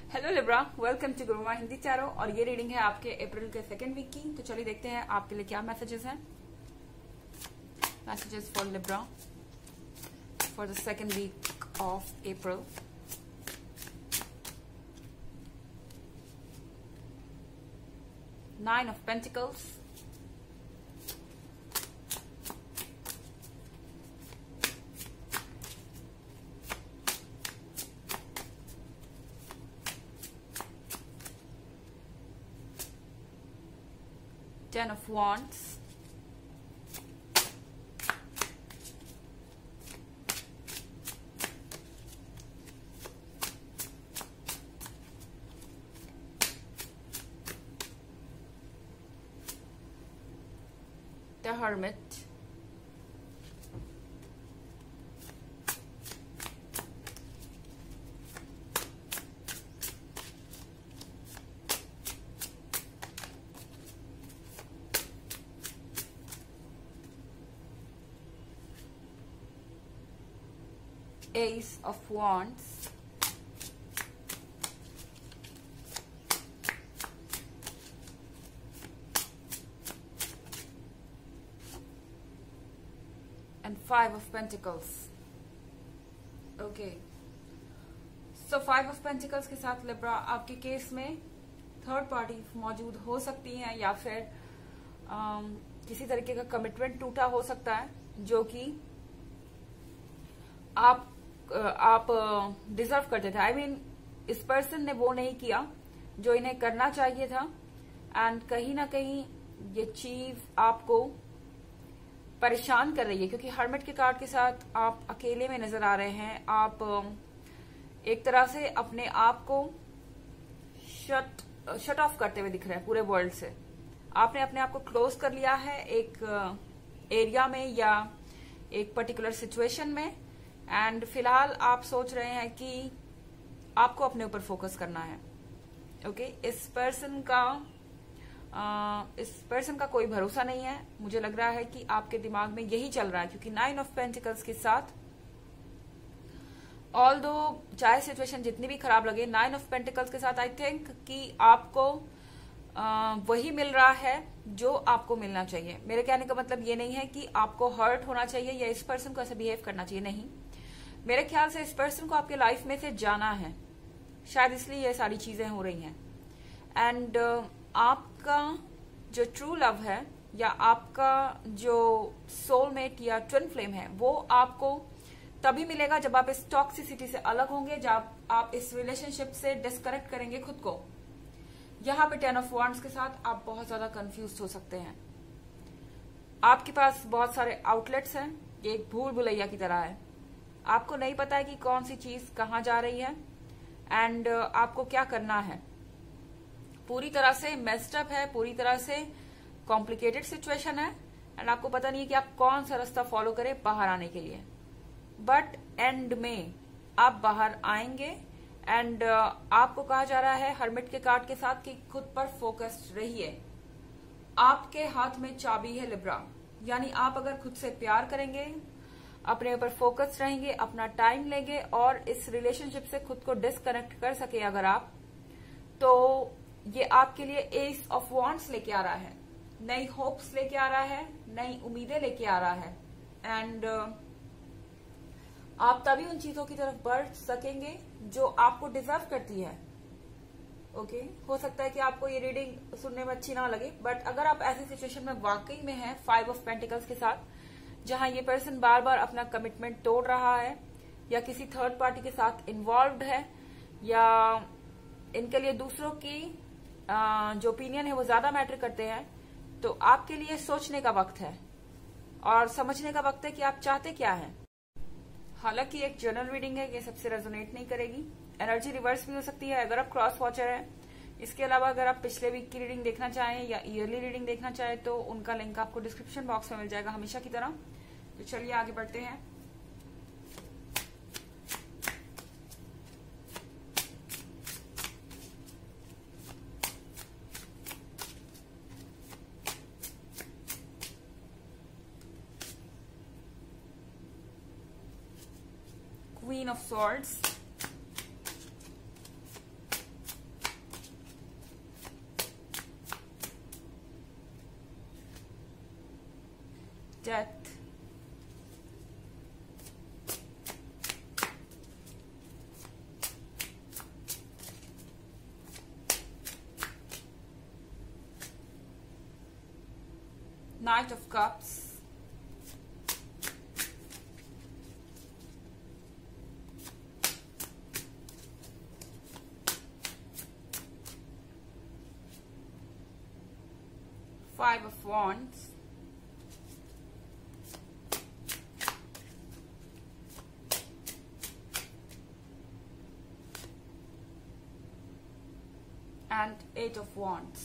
Hello Libra, welcome to Guruma Hindi चारो। और ये रीडिंग है आपके अप्रैल के सेकेंड वीक की। तो चलिए देखते हैं आपके लिए क्या मैसेजेस हैं। Messages for Libra for the second week of April. Nine of pentacles, Ten of Wands, the Hermit, Ace of Wands, and Five of Pentacles. Okay. So Five of Pentacles के साथ लिब्रा आपके case में third party मौजूद हो सकती है या फिर किसी तरीके का कमिटमेंट टूटा हो सकता है जो कि आप डिजर्व करते थे। आई मीन इस पर्सन ने वो नहीं किया जो इन्हें करना चाहिए था एंड कहीं ना कहीं ये चीज आपको परेशान कर रही है क्योंकि हर्मिट के कार्ड के साथ आप अकेले में नजर आ रहे हैं। आप एक तरह से अपने आप को शट ऑफ करते हुए दिख रहे हैं पूरे वर्ल्ड से। आपने अपने आप को क्लोज कर लिया है एक एरिया में या एक पर्टिकुलर सिचुएशन में एंड फिलहाल आप सोच रहे हैं कि आपको अपने ऊपर फोकस करना है। ओके, इस पर्सन का कोई भरोसा नहीं है। मुझे लग रहा है कि आपके दिमाग में यही चल रहा है क्योंकि नाइन ऑफ पेंटिकल्स के साथ ऑल दो चाहे सिचुएशन जितनी भी खराब लगे, नाइन ऑफ पेंटिकल्स के साथ आई थिंक कि आपको वही मिल रहा है जो आपको मिलना चाहिए। मेरे कहने का मतलब ये नहीं है कि आपको हर्ट होना चाहिए या इस पर्सन को ऐसे बिहेव करना चाहिए, नहीं। मेरे ख्याल से इस पर्सन को आपके लाइफ में से जाना है, शायद इसलिए ये सारी चीजें हो रही हैं। एंड आपका जो ट्रू लव है या आपका जो सोलमेट या ट्विन फ्लेम है वो आपको तभी मिलेगा जब आप इस टॉक्सिसिटी से अलग होंगे, जब आप इस रिलेशनशिप से डिस्कनेक्ट करेंगे खुद को। यहाँ पे टेन ऑफ वॉन्ड्स के साथ आप बहुत ज्यादा कंफ्यूज हो सकते हैं। आपके पास बहुत सारे आउटलेट्स हैं, ये एक भूल भुलैया की तरह है। आपको नहीं पता है कि कौन सी चीज कहाँ जा रही है एंड आपको क्या करना है। पूरी तरह से मेस्ड अप है, पूरी तरह से कॉम्प्लिकेटेड सिचुएशन है एंड आपको पता नहीं है कि आप कौन सा रास्ता फॉलो करें बाहर आने के लिए। बट एंड में आप बाहर आएंगे एंड आपको कहा जा रहा है हर्मिट के कार्ड के साथ कि खुद पर फोकस्ड रहिए। आपके हाथ में चाबी है लिब्रा, यानी आप अगर खुद से प्यार करेंगे, अपने ऊपर फोकस रहेंगे, अपना टाइम लेंगे और इस रिलेशनशिप से खुद को डिस्कनेक्ट कर सके अगर आप, तो ये आपके लिए एस ऑफ वॉन्ड्स लेके आ रहा है, नई होप्स लेके आ रहा है, नई उम्मीदें लेके आ रहा है एंड आप तभी उन चीजों की तरफ बढ़ सकेंगे जो आपको डिजर्व करती है। ओके, हो सकता है कि आपको ये रीडिंग सुनने में अच्छी ना लगे, बट अगर आप ऐसी सिचुएशन में वाकई में हैं फाइव ऑफ पेंटिकल्स के साथ, जहां ये पर्सन बार बार अपना कमिटमेंट तोड़ रहा है या किसी थर्ड पार्टी के साथ इन्वॉल्व्ड है या इनके लिए दूसरों की जो ओपिनियन है वो ज्यादा मैटर करते हैं, तो आपके लिए सोचने का वक्त है और समझने का वक्त है कि आप चाहते क्या हैं। हालांकि एक जनरल रीडिंग है, ये सबसे रेजोनेट नहीं करेगी। एनर्जी रिवर्स भी हो सकती है अगर आप क्रॉस वॉचर हैं। इसके अलावा अगर आप पिछले वीक की रीडिंग देखना चाहें या ईयरली रीडिंग देखना चाहें तो उनका लिंक आपको डिस्क्रिप्शन बॉक्स में मिल जाएगा हमेशा की तरह। तो चलिए आगे बढ़ते हैं। Queen of Swords, Death, Knight of Cups, Five of Wands, and Eight of Wands.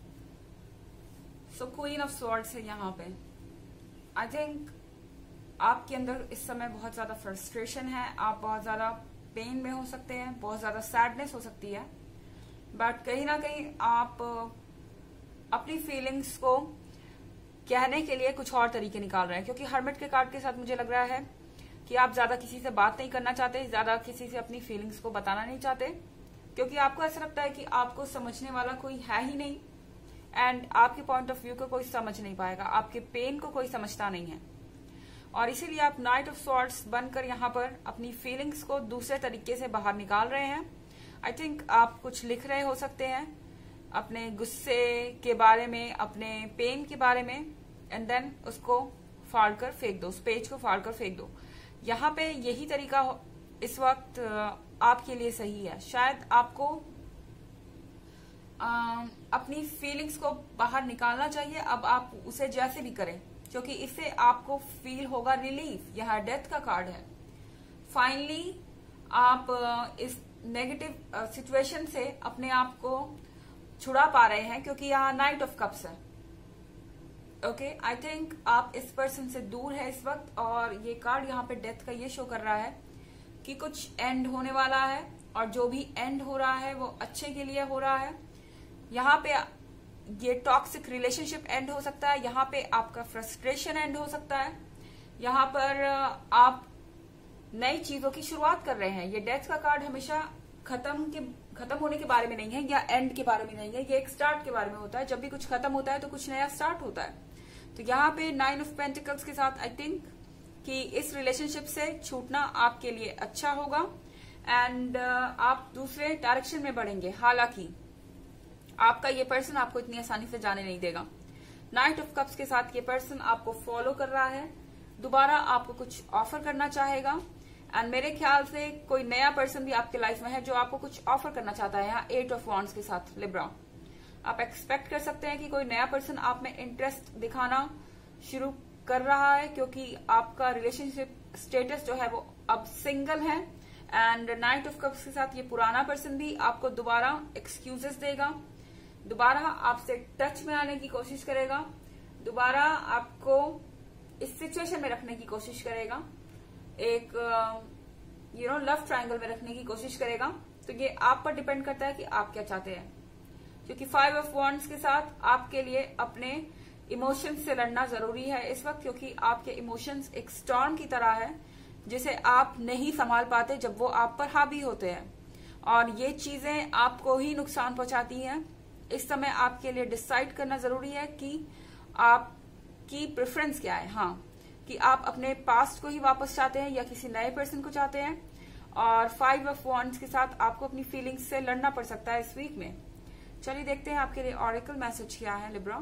So queen of swords है यहाँ पे। आई थिंक आपके अंदर इस समय बहुत ज्यादा फ्रस्ट्रेशन है, आप बहुत ज्यादा पेन में हो सकते हैं, बहुत ज्यादा सैडनेस हो सकती है, बट कहीं ना कहीं आप अपनी फीलिंग्स को कहने के लिए कुछ और तरीके निकाल रहे हैं, क्योंकि हर्मिट के कार्ड के साथ मुझे लग रहा है कि आप ज्यादा किसी से बात नहीं करना चाहते, ज्यादा किसी से अपनी फीलिंग्स को बताना नहीं चाहते, क्योंकि आपको ऐसा लगता है कि आपको समझने वाला कोई है ही नहीं एंड आपके पॉइंट ऑफ व्यू को कोई समझ नहीं पाएगा, आपके पेन को कोई समझता नहीं है, और इसीलिए आप नाइट ऑफ स्वॉर्ड्स बनकर यहाँ पर अपनी फीलिंग्स को दूसरे तरीके से बाहर निकाल रहे हैं। आई थिंक आप कुछ लिख रहे हो सकते हैं अपने गुस्से के बारे में, अपने पेन के बारे में, एंड देन उसको फाड़ कर फेंक दो, उस पेज को फाड़ कर फेंक दो। यहाँ पे यही तरीका इस वक्त आपके लिए सही है। शायद आपको अपनी फीलिंग्स को बाहर निकालना चाहिए, अब आप उसे जैसे भी करें, क्योंकि इससे आपको फील होगा रिलीफ। यह डेथ का कार्ड है। फाइनली आप इस नेगेटिव सिचुएशन से अपने आप को छुड़ा पा रहे हैं, क्योंकि यहाँ नाइट ऑफ कप्स है। ओके, आई थिंक आप इस पर्सन से दूर है इस वक्त, और ये कार्ड यहाँ पे डेथ का ये शो कर रहा है कि कुछ एंड होने वाला है, और जो भी एंड हो रहा है वो अच्छे के लिए हो रहा है। यहाँ पे ये टॉक्सिक रिलेशनशिप एंड हो सकता है, यहाँ पे आपका फ्रस्ट्रेशन एंड हो सकता है, यहाँ पर आप नई चीजों की शुरुआत कर रहे हैं। ये डेथ का कार्ड हमेशा खत्म होने के बारे में नहीं है या एंड के बारे में नहीं है, ये एक स्टार्ट के बारे में होता है। जब भी कुछ खत्म होता है तो कुछ नया स्टार्ट होता है। तो यहाँ पे नाइन ऑफ पेंटिकल्स के साथ आई थिंक कि इस रिलेशनशिप से छूटना आपके लिए अच्छा होगा, एंड आप दूसरे डायरेक्शन में बढ़ेंगे। हालांकि आपका ये पर्सन आपको इतनी आसानी से जाने नहीं देगा। नाइट ऑफ कप्स के साथ ये पर्सन आपको फॉलो कर रहा है, दोबारा आपको कुछ ऑफर करना चाहेगा, एंड मेरे ख्याल से कोई नया पर्सन भी आपके लाइफ में है जो आपको कुछ ऑफर करना चाहता है। यहाँ एट ऑफ वॉन्ड्स के साथ लिब्रा, आप एक्सपेक्ट कर सकते हैं कि कोई नया पर्सन आप में इंटरेस्ट दिखाना शुरू कर रहा है, क्योंकि आपका रिलेशनशिप स्टेटस जो है वो अब सिंगल है। एंड नाइट ऑफ कप्स के साथ ये पुराना पर्सन भी आपको दोबारा एक्सक्यूजेस देगा, दोबारा आपसे टच में आने की कोशिश करेगा, दोबारा आपको इस सिचुएशन में रखने की कोशिश करेगा, एक लव ट्रायंगल में रखने की कोशिश करेगा। तो ये आप पर डिपेंड करता है कि आप क्या चाहते हैं, क्योंकि फाइव ऑफ वॉन्ड्स के साथ आपके लिए अपने इमोशंस से लड़ना जरूरी है इस वक्त, क्योंकि आपके इमोशंस एक स्टॉर्म की तरह है जिसे आप नहीं संभाल पाते जब वो आप पर हावी होते हैं, और ये चीजें आपको ही नुकसान पहुंचाती हैं। इस समय आपके लिए डिसाइड करना जरूरी है कि आपकी प्रेफरेंस क्या है। हाँ, कि आप अपने पास्ट को ही वापस चाहते हैं या किसी नए पर्सन को चाहते हैं। और फाइव ऑफ वॉन्ड्स के साथ आपको अपनी फीलिंग्स से लड़ना पड़ सकता है इस वीक में। चलिए देखते हैं आपके लिए ऑरेकल मैसेज क्या है Libra.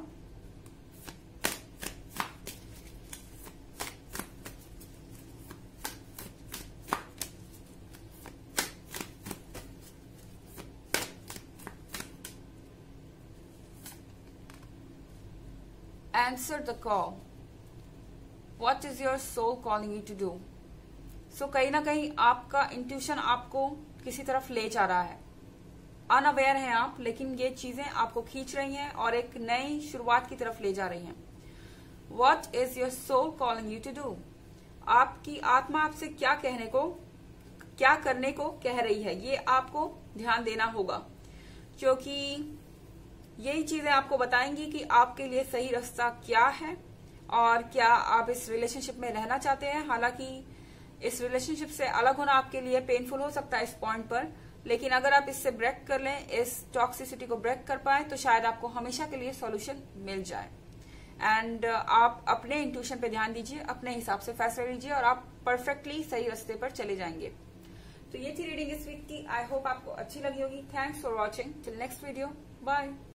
Answer the call. What is your soul calling you to do? So कहीं ना कहीं आपका इंट्यूशन आपको किसी तरफ ले जा रहा है, अनअवेयर हैं आप, लेकिन ये चीजें आपको खींच रही हैं और एक नई शुरुआत की तरफ ले जा रही हैं। What is your soul calling you to do? आपकी आत्मा आपसे क्या करने को कह रही है, ये आपको ध्यान देना होगा, क्योंकि यही चीजें आपको बताएंगी कि आपके लिए सही रास्ता क्या है और क्या आप इस रिलेशनशिप में रहना चाहते हैं। हालांकि इस रिलेशनशिप से अलग होना आपके लिए पेनफुल हो सकता है इस पॉइंट पर, लेकिन अगर आप इससे ब्रेक कर लें, इस टॉक्सिसिटी को ब्रेक कर पाए, तो शायद आपको हमेशा के लिए सॉल्यूशन मिल जाए। एंड आप अपने इंट्यूशन पे ध्यान दीजिए, अपने हिसाब से फैसला लीजिए और आप परफेक्टली सही रास्ते पर चले जाएंगे। तो ये थी रीडिंग इस वीक की। आई होप आपको अच्छी लगी होगी। Thanks for watching. Till next video, bye.